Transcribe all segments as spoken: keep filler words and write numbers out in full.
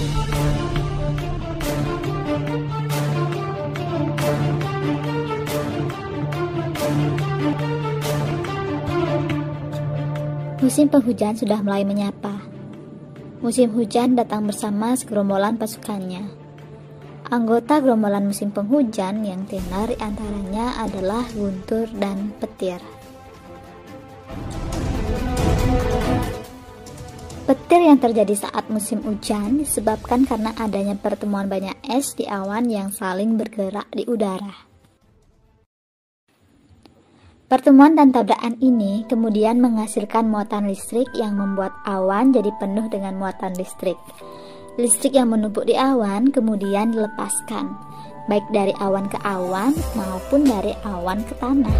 Musim penghujan sudah mulai menyapa. Musim hujan datang bersama segerombolan pasukannya. Anggota gerombolan musim penghujan yang tenar antaranya adalah guntur dan petir. Petir yang terjadi saat musim hujan disebabkan karena adanya pertemuan banyak es di awan yang saling bergerak di udara. Pertemuan dan tabrakan ini kemudian menghasilkan muatan listrik yang membuat awan jadi penuh dengan muatan listrik. Listrik yang menumpuk di awan kemudian dilepaskan, baik dari awan ke awan maupun dari awan ke tanah.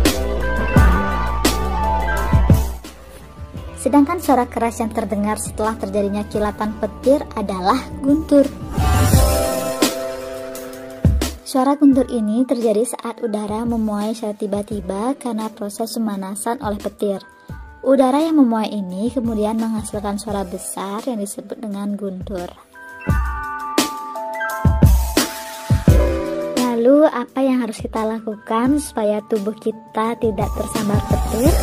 Sedangkan suara keras yang terdengar setelah terjadinya kilatan petir adalah guntur. Suara guntur ini terjadi saat udara memuai secara tiba-tiba karena proses pemanasan oleh petir. Udara yang memuai ini kemudian menghasilkan suara besar yang disebut dengan guntur. Lalu apa yang harus kita lakukan supaya tubuh kita tidak tersambar petir?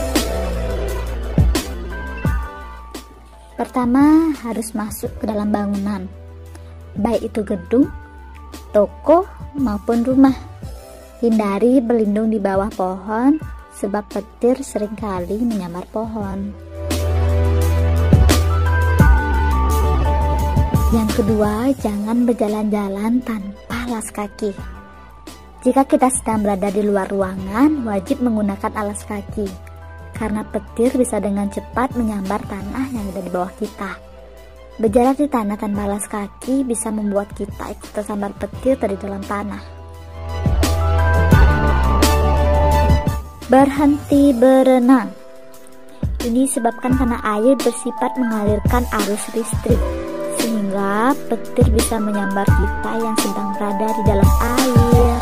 Pertama, harus masuk ke dalam bangunan, baik itu gedung, toko, maupun rumah. Hindari berlindung di bawah pohon, sebab petir seringkali menyambar pohon. Yang kedua, jangan berjalan-jalan tanpa alas kaki. Jika kita sedang berada di luar ruangan, wajib menggunakan alas kaki, karena petir bisa dengan cepat menyambar tanah yang ada di bawah kita. Berjalan di tanah tanpa alas kaki bisa membuat kita ikut tersambar petir dari dalam tanah. Berhenti berenang. Ini disebabkan karena air bersifat mengalirkan arus listrik, sehingga petir bisa menyambar kita yang sedang berada di dalam air.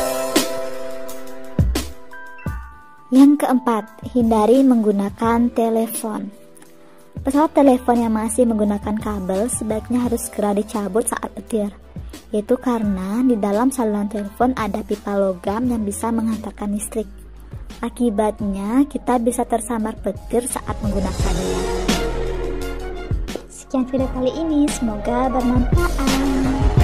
Yang keempat, hindari menggunakan telepon. Pesawat telepon yang masih menggunakan kabel sebaiknya harus segera dicabut saat petir, yaitu karena di dalam saluran telepon ada pipa logam yang bisa menghantarkan listrik. Akibatnya kita bisa tersambar petir saat menggunakannya. Sekian video kali ini, semoga bermanfaat.